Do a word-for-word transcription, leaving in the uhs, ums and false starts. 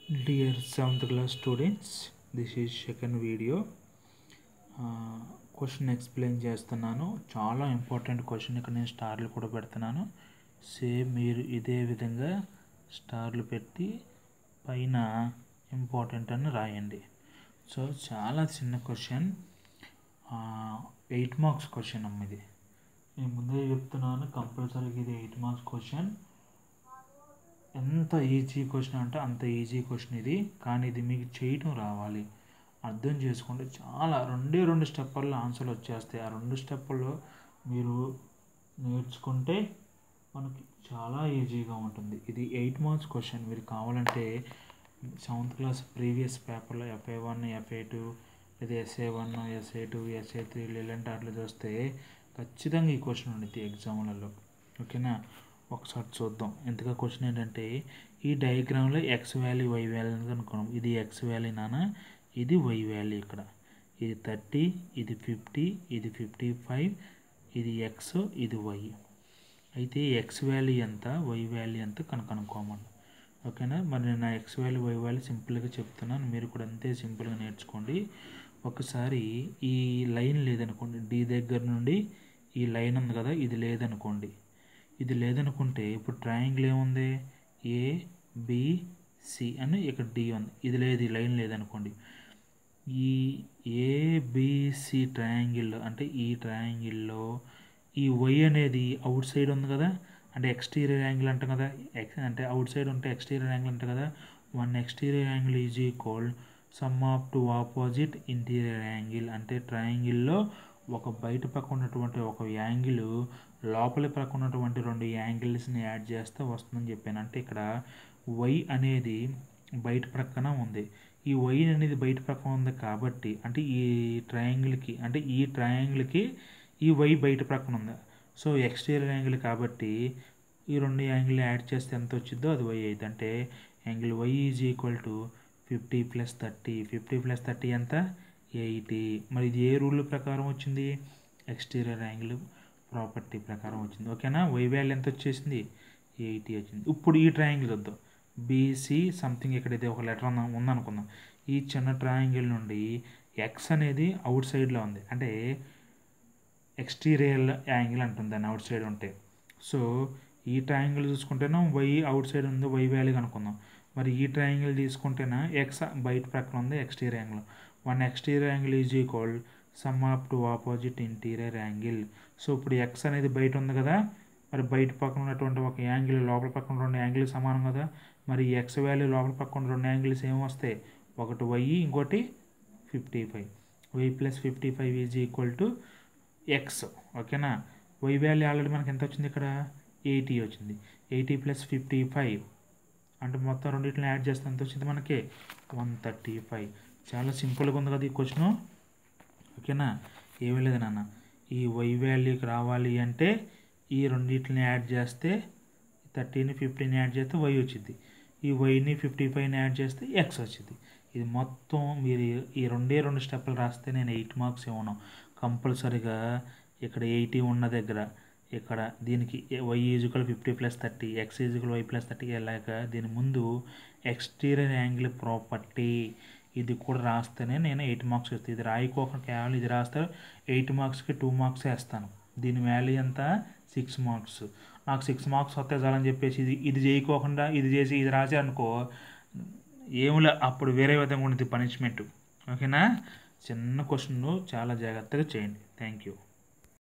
Dear seventh class students, this is second video. Question explain చేస్తున్నాను. చాలా important question. ఇక్కడ నేను స్టార్లు కూడా పెడుతున్నాను. సేమ్ మీరు ఇదే విధంగా స్టార్లు పెట్టి పైన ఇంపార్టెంట్ అని రాయండి. సో చాలా చిన్న క్వశ్చన్, ఎయిట్ మార్క్స్ క్వశ్చన్ అమ్మ. ఇది నేను ముందే చెప్తున్నాను, కంపల్సరీగా ఇది ఎయిట్ మార్క్స్ క్వశ్చన్. ఎంత ఈజీ క్వశ్చన్ అంటే అంత ఈజీ క్వశ్చన్ ఇది. కానీ ఇది మీకు చేయటం రావాలి, అర్థం చేసుకుంటే చాలా రెండే రెండు స్టెప్పుల్లో ఆన్సర్లు వచ్చేస్తాయి. ఆ రెండు స్టెప్పుల్లో మీరు నేర్చుకుంటే మనకి చాలా ఈజీగా ఉంటుంది. ఇది ఎయిట్ మార్క్స్ క్వశ్చన్. మీరు కావాలంటే సెవెంత్ క్లాస్ ప్రీవియస్ పేపర్లో ఎఫ్ఏ వన్ ఎఫ్ఏ టూ లేదా SA one SA two SA three ఇలాంటి వాటిలో చూస్తే ఖచ్చితంగా ఈ క్వశ్చన్ ఉండేది ఎగ్జామ్లలో. ఓకేనా, ఒకసారి చూద్దాం. ఎంతగా క్వశ్చన్ ఏంటంటే, ఈ డయాగ్రామ్లో ఎక్స్ వాల్యూ వై వాల్యూ అనుకున్నాం. ఇది ఎక్స్ వాల్యూ నాన్న, ఇది వై వాల్యూ. ఇక్కడ ఇది థర్టీ, ఇది ఫిఫ్టీ, ఇది ఫిఫ్టీ ఫైవ్, ఇది ఎక్స్, ఇది వై. అయితే ఎక్స్ వాల్యూ ఎంత, వై వాల్యూ ఎంత కనుక కనుక్కోమని. ఓకేనా, మరి నేను నా ఎక్స్ వాల్యూ వై వాల్యూ సింపుల్గా చెప్తున్నాను, మీరు కూడా అంతే సింపుల్గా నేర్చుకోండి. ఒకసారి ఈ లైన్ లేదనుకోండి, డి దగ్గర నుండి ఈ లైన్ ఉంది కదా, ఇది లేదనుకోండి. ఇది లేదనుకుంటే ఇప్పుడు ట్రయాంగిల్ ఏముంది, ఏ బి సి అని ఇక్కడ డి ఉంది. ఇది లేదు, ఈ లైన్ లేదనుకోండి. ఈ ఏబిసి ట్రయాంగిల్లో అంటే ఈ ట్రయాంగిల్లో ఈ వై అనేది అవుట్ సైడ్ ఉంది కదా, అంటే ఎక్స్టీరియర్ యాంగిల్ అంటాం కదా. ఎక్స్ అంటే అవుట్ సైడ్ ఉంటే ఎక్స్టీరియర్ యాంగిల్ అంటాం కదా. One exterior angle is equal sum of two opposite interior angle. అంటే ట్రయాంగిల్లో ఒక బయట పక్క ఉన్నటువంటి ఒక యాంగిల్ లోపలి పక్క ఉన్నటువంటి రెండు యాంగిల్స్ని యాడ్ చేస్తే వస్తుందని చెప్పాను. అంటే ఇక్కడ వై అనేది బయట ప్రక్కన ఉంది. ఈ వై అనేది బయట ప్రక్కన ఉంది కాబట్టి, అంటే ఈ ట్రయాంగిల్కి అంటే ఈ ట్రయాంగిల్కి ఈ వై బయట ప్రక్కన ఉంది. సో ఎక్స్టీరియర్ యాంగిల్ కాబట్టి ఈ రెండు యాంగిల్ యాడ్ చేస్తే ఎంత వచ్చిందో అది వై అయితే. అంటే angle y is equal to fifty plus thirty. Fifty plus thirty ఎంత, ఎయిటీ. మరి ఇది ఏ రూల్ ప్రకారం వచ్చింది, ఎక్స్టీరియర్ యాంగిల్ ప్రాపర్టీ ప్రకారం వచ్చింది. ఓకేనా, వై వాల్యూ ఎంత వచ్చేసింది, ఎయిటీ వచ్చింది. ఇప్పుడు ఈ ట్రయాంగిల్ వద్దాం, బీసీ సంథింగ్ ఇక్కడ ఇది ఒక లెటర్ ఉందనుకుందాం. ఈ చిన్న ట్రయాంగిల్ నుండి ఎక్స్ అనేది అవుట్ సైడ్లో ఉంది, అంటే ఎక్స్టీరియర్ యాంగిల్ అంటుంది దాన్ని అవుట్ సైడ్ ఉంటే. సో ఈ ట్రయాంగిల్ చూసుకుంటేనే వై అవుట్ సైడ్ ఉంది, వై వాల్యూ అనుకుందాం. మరి ఈ ట్రయాంగిల్ తీసుకుంటేనా ఎక్స్ బయట ప్రక్కన ఉంది, exterior angle. One exterior angle is equal sum of two opposite interior angle. So ఇప్పుడు ఎక్స్ అనేది బయట ఉంది కదా, మరి బయట పక్కన ఉన్నటువంటి ఒక యాంగిల్ లోపల పక్కన రెండు యాంగిల్ సమానం కదా. మరి ఎక్స్ వాల్యూ లోపల పక్కన రెండు యాంగిల్స్ ఏమి వస్తాయి, ఒకటి వై ఇంకోటి fifty five. Y plus fifty five is equal to x. ఓకేనా, వై వాల్యూ ఆల్రెడీ మనకి ఎంత వచ్చింది, ఇక్కడ ఎయిటీ వచ్చింది. ఎయిటీ ప్లస్ ఫిఫ్టీ ఫైవ్ అంటే మొత్తం రెండింటిని యాడ్ చేస్తే ఎంత వచ్చింది మనకి, వన్ థర్టీ ఫైవ్. చాలా సింపుల్గా ఉంది కదా ఈ క్వశ్చను. ఓకేనా, ఏమీ లేదు నాన్న, ఈ వై వాల్యూకి రావాలి అంటే ఈ రెండింటిని యాడ్ చేస్తే థర్టీని ఫిఫ్టీని యాడ్ చేస్తే వై వచ్చింది. ఈ వైని ఫిఫ్టీ ఫైవ్ని యాడ్ చేస్తే ఎక్స్ వచ్చింది. ఇది మొత్తం మీరు ఈ రెండే రెండు స్టెప్పులు రాస్తే నేను ఎయిట్ మార్క్స్ ఇవ్వను. కంపల్సరీగా ఇక్కడ ఎయిటీ ఉన్న దగ్గర ఇక్కడ దీనికి y equal fifty plus thirty, x equal y plus thirty వెళ్ళాక దీని ముందు ఎక్స్టీరియర్ యాంగిల్ ప్రాపర్టీ ఇది కూడా రాస్తేనే నేను ఎయిట్ మార్క్స్ వస్తాను. ఇది రాయికోకుండా కేవలం ఇది రాస్తే ఎయిట్ మార్క్స్కి టూ మార్క్స్ వేస్తాను. దీని వాల్యూ ఎంత, సిక్స్ మార్క్స్. నాకు సిక్స్ మార్క్స్ వస్తే చాలని చెప్పేసి ఇది ఇది చేయకోకుండా ఇది చేసి ఇది రాసే అనుకో ఏమిలే, అప్పుడు వేరే విధంగా ఉంటుంది పనిష్మెంట్. ఓకేనా, చిన్న క్వశ్చన్ చాలా జాగ్రత్తగా చేయండి. Thank you.